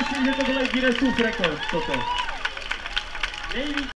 myslím, že to byl Guinnessův rekord toto. Nejvíc